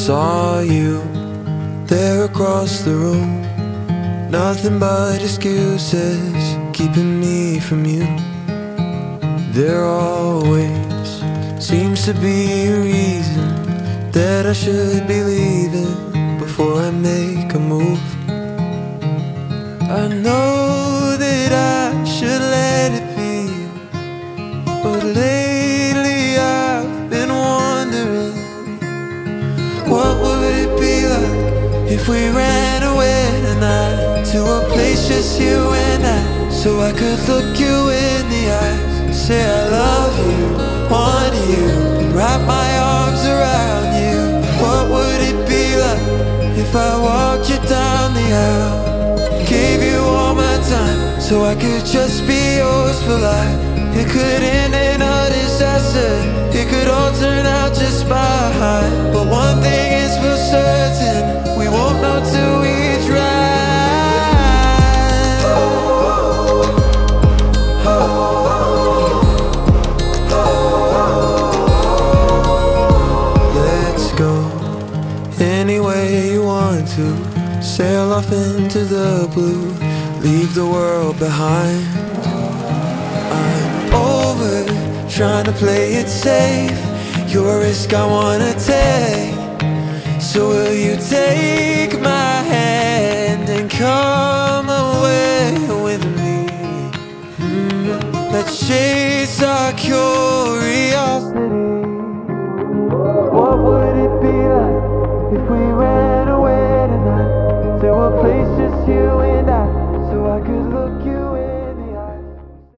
saw you there across the room. Nothing but excuses keeping me from you. There always seems to be a reason that I should be leaving before I make a move. I know that I should let it be, but lately I've been wondering, what would it be like if we ran away tonight to a place just you and I, so I could look you in the eyes, say I love you, want you, and wrap my arms around you. What would it be like if I walked you down the aisle, gave you all my time, so I could just be yours for life? It could end in a disaster, it could all turn out just fine, but one thing is for certain, we won't know till we try. Let's go any way you want to, sail off into the blue, leave the world behind. I'm over trying to play it safe, you're a risk I wanna take. So will you take my hand and come away with me? Let's chase our curiosity. What would it be like if we ran